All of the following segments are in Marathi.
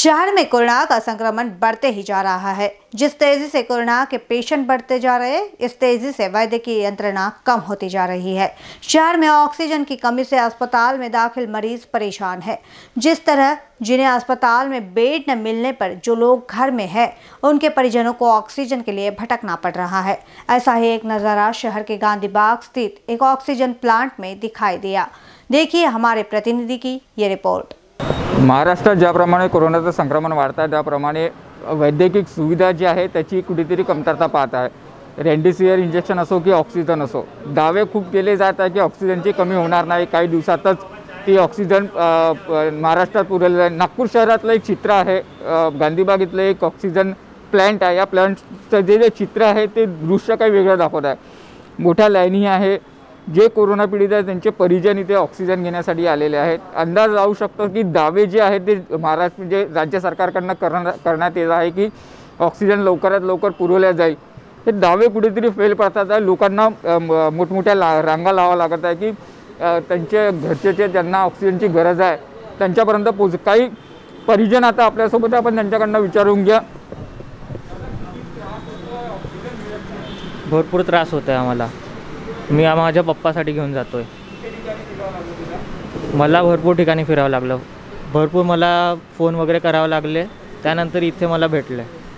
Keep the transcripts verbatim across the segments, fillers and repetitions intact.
शहर में कोरोना का संक्रमण बढ़ते ही जा रहा है। जिस तेजी से कोरोना के पेशेंट बढ़ते जा रहे हैं, इस तेजी से वैद्यकीय यंत्रणा कम होती जा रही है। शहर में ऑक्सीजन की कमी से अस्पताल में दाखिल मरीज परेशान है। जिस तरह जिन्हें अस्पताल में बेड न मिलने पर जो लोग घर में हैं, उनके परिजनों को ऑक्सीजन के लिए भटकना पड़ रहा है। ऐसा ही एक नज़ारा शहर के गांधी बाग स्थित एक ऑक्सीजन प्लांट में दिखाई दिया। देखिए हमारे प्रतिनिधि की ये रिपोर्ट। महाराष्ट्रात ज्याप्रमाणे कोरोनाचं संक्रमण वाढत आहे त्याप्रमाणे वैद्यकीय सुविधा जी आहे त्याची कुठेतरी कमतरता पाहत आहे। रेमडेसिविर इंजेक्शन असो की ऑक्सिजन असो, दावे खूप केले जात आहे की ऑक्सिजनची कमी होणार नाही, काही दिवसातच ती ऑक्सिजन महाराष्ट्रात पुरेल जाईल। नागपूर शहरातलं एक चित्र आहे, गांधीबाग इथलं एक ऑक्सिजन प्लांट आहे। या प्लांटचं जे जे चित्र आहे ते दृश्य काही वेगळं दाखवत आहे। मोठ्या लाईनी आहे, जे कोरोना पीडित आहेत त्यांचे परिजन इथे ऑक्सिजन घेण्यासाठी आलेले आहेत। अंदाज लावू शकतो की दावे जे आहेत ते महाराष्ट्र म्हणजे राज्य सरकारकडून करण्यात येत आहे की ऑक्सिजन लवकरात लवकर पुरवल्या जाईल। हे दावे कुठेतरी फेल पडतात आहे। लोकांना मोठमोठ्या रांगा लावा लागत आहे की त्यांचे घरचे जे ज्यांना ऑक्सिजनची गरज आहे त्यांच्यापर्यंत पोहोच। काही परिजन आता आपल्यासोबत आपण त्यांच्याकडून विचारून घ्या। भरपूर त्रास होत आहे आम्हाला। मी माझ्या पप्पासाठी घेऊन जातोय। मला भरपूर ठिकाणी फिरावं लागलं, भरपूर मला फोन वगैरे करावं लागले, त्यानंतर इथे मला भेटले।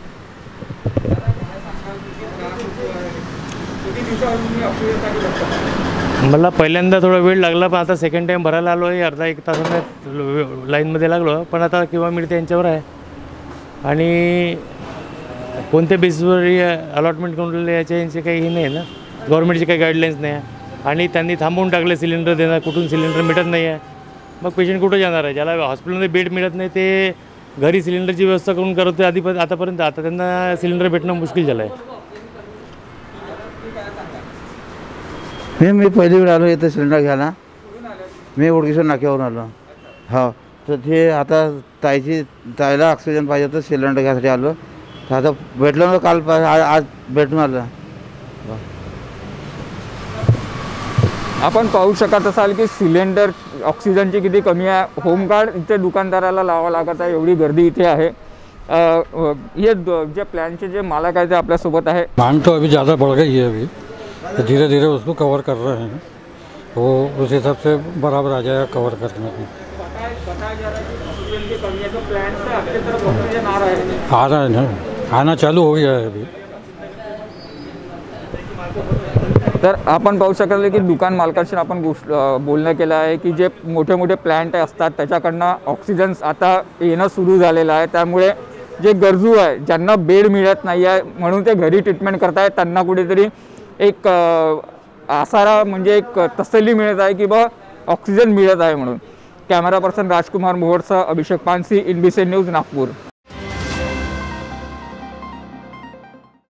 मला पहिल्यांदा थोडा वेळ लागला, पण आता सेकंड टाइम भरायला आलो आहे। अर्धा एक तासाने लाईनमध्ये लागलो, पण आता किंवा मिळते यांच्यावर आहे आणि कोणत्या बेसवर अलॉटमेंट करून याच्या यांचे काही हे नाही ना, गव्हर्नमेंटची काही गाईडलाईन्स नाही आहे आणि त्यांनी थांबवून टाकले सिलेंडर देणार। कुठून सिलेंडर मिळत नाही आहे, मग पेशंट कुठं जाणार आहे? ज्याला हॉस्पिटलमध्ये बेड मिळत नाही ते घरी सिलेंडरची व्यवस्था करून करत आधी आतापर्यंत आता त्यांना सिलेंडर भेटणं मुश्किल झालं आहे। मी मी पहिली वेळ आलो इथं सिलेंडर घ्यायला। मी ओळखीच्या नाक्यावरून आलो। हो, तर ते आता ताईची ताईला ऑक्सिजन पाहिजे होतं, सिलेंडर घ्यायसाठी आलो। तर आता भेटलं ना, काल आज भेटून आलं। आपण पाहू शकत असाल की सिलेंडर ऑक्सिजनची किती कमी आहे। होमगार्ड इथे दुकानदाराला लावा लागत आहे, एवढी गर्दी इथे आहे। ये जे प्लांटचे जे मालक आहे ते आपल्या सोबत आहे। मांग तो अभी ज़्यादा बढ़ गई है, अभी तो धीरे धीरे उसको कवर कर रहे हैं, वो उस हिसाब से बराबर आ जाएगा कवर करने में। आ रहा है ना, आना चालू हो गया है अभी। तर आपण पाहू शकाल की दुकान मालकाशी आपण गोष्ट बोलणं केलं आहे की जे मोठे मोठे प्लांट असतात त्याच्याकडनं ऑक्सिजन आता येणं सुरू झालेलं आहे। त्यामुळे जे गरजू आहे, ज्यांना बेड मिळत नाही आहे म्हणून ते घरी ट्रीटमेंट करतायत, त्यांना कुठेतरी एक आसारा म्हणजे एक तसल्ली मिळत आहे की बा ऑक्सिजन मिळत आहे म्हणून। कॅमेरा पर्सन राजकुमार मोहोळसह अभिषेक पानसी, एनबीसी न्यूज, नागपूर।